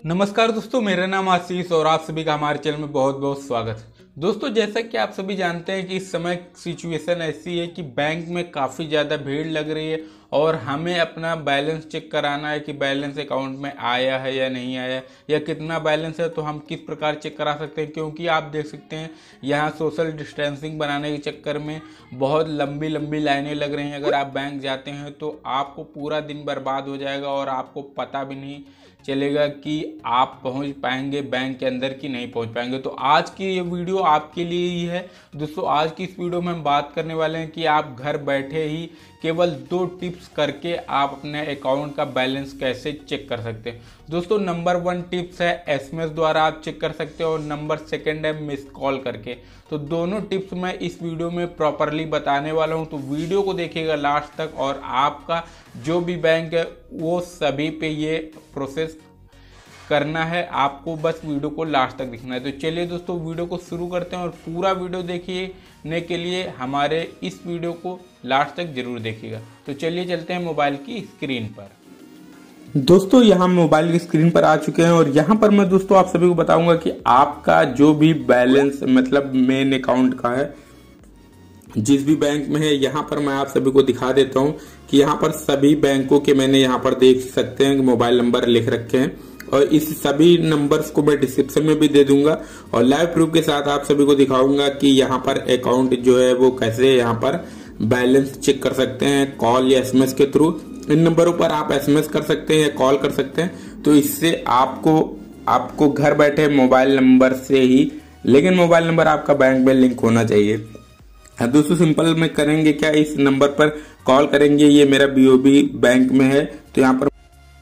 नमस्कार दोस्तों, मेरा नाम आशीष और आप सभी का हमारे चैनल में बहुत बहुत स्वागत है। दोस्तों, जैसा कि आप सभी जानते हैं कि इस समय सिचुएशन ऐसी है कि बैंक में काफ़ी ज़्यादा भीड़ लग रही है और हमें अपना बैलेंस चेक कराना है कि बैलेंस अकाउंट में आया है या नहीं आया या कितना बैलेंस है। तो हम किस प्रकार चेक करा सकते हैं, क्योंकि आप देख सकते हैं यहाँ सोशल डिस्टेंसिंग बनाने के चक्कर में बहुत लंबी लंबी लाइनें लग रही हैं। अगर आप बैंक जाते हैं तो आपको पूरा दिन बर्बाद हो जाएगा और आपको पता भी नहीं चलेगा कि आप पहुंच पाएंगे बैंक के अंदर कि नहीं पहुंच पाएंगे। तो आज की ये वीडियो आपके लिए ही है दोस्तों। आज की इस वीडियो में हम बात करने वाले हैं कि आप घर बैठे ही केवल 2 टिप्स करके आप अपने अकाउंट का बैलेंस कैसे चेक कर सकते हैं। दोस्तों, नंबर 1 टिप्स है एसएमएस द्वारा आप चेक कर सकते हो और नंबर 2 है मिस कॉल करके। तो दोनों टिप्स मैं इस वीडियो में प्रॉपरली बताने वाला हूं, तो वीडियो को देखिएगा लास्ट तक और आपका जो भी बैंक है वो सभी पे ये प्रोसेस करना है। आपको बस वीडियो को लास्ट तक देखना है। तो चलिए दोस्तों, वीडियो को शुरू करते हैं और पूरा वीडियो देखने के लिए हमारे इस वीडियो को लास्ट तक जरूर देखिएगा। तो चलिए चलते हैं मोबाइल की स्क्रीन पर। दोस्तों, यहाँ मोबाइल की स्क्रीन पर आ चुके हैं और यहाँ पर मैं दोस्तों आप सभी को बताऊंगा कि आपका जो भी बैलेंस मतलब मेन अकाउंट का है जिस भी बैंक में है, यहाँ पर मैं आप सभी को दिखा देता हूँ कि यहाँ पर सभी बैंकों के मैंने यहाँ पर देख सकते हैं मोबाइल नंबर लिख रखे हैं और इस सभी नंबर्स को मैं डिस्क्रिप्शन में भी दे दूंगा और लाइव प्रूफ के साथ आप सभी को दिखाऊंगा कि यहाँ पर अकाउंट जो है वो कैसे यहाँ पर बैलेंस चेक कर सकते हैं कॉल या एसएमएस के थ्रू। इन नंबरों पर आप एसएमएस कर सकते हैं या कॉल कर सकते हैं। तो इससे आपको घर बैठे मोबाइल नंबर से ही, लेकिन मोबाइल नंबर आपका बैंक में लिंक होना चाहिए। दोस्तों, सिंपल में करेंगे क्या, इस नंबर पर कॉल करेंगे। ये मेरा बीओबी बैंक में है तो यहाँ पर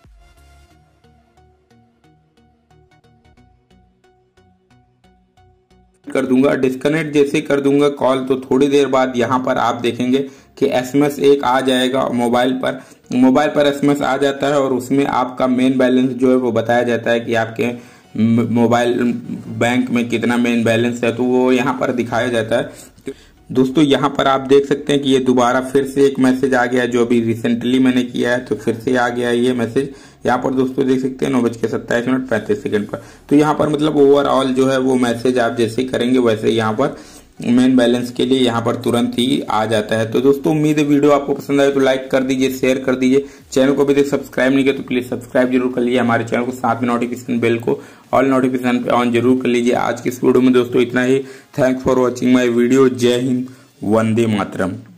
कर दूंगा, डिस्कनेक्ट जैसे कर दूंगा कॉल तो थोड़ी देर बाद यहाँ पर आप देखेंगे कि एसएमएस एक आ जाएगा मोबाइल पर एसएमएस आ जाता है और उसमें आपका मेन बैलेंस जो है वो बताया जाता है कि आपके मोबाइल बैंक में कितना मेन बैलेंस है, तो वो यहाँ पर दिखाया जाता है। दोस्तों, यहाँ पर आप देख सकते हैं कि ये दोबारा फिर से एक मैसेज आ गया जो अभी रिसेंटली मैंने किया है, तो फिर से आ गया ये मैसेज। यहाँ पर दोस्तों देख सकते हैं 9:27:35 पर। तो यहाँ पर मतलब ओवरऑल जो है वो मैसेज आप जैसे करेंगे वैसे यहाँ पर मेन बैलेंस के लिए यहाँ पर तुरंत ही आ जाता है। तो दोस्तों, उम्मीद है वीडियो आपको पसंद आए तो लाइक कर दीजिए, शेयर कर दीजिए। चैनल को अभी तक सब्सक्राइब नहीं किया तो प्लीज सब्सक्राइब जरूर कर लीजिए हमारे चैनल को, साथ में नोटिफिकेशन बेल को ऑल नोटिफिकेशन पे ऑन जरूर कर लीजिए। आज की इस वीडियो में दोस्तों इतना ही। Thanks for watching my video. जय हिंद, वंदे मातरम।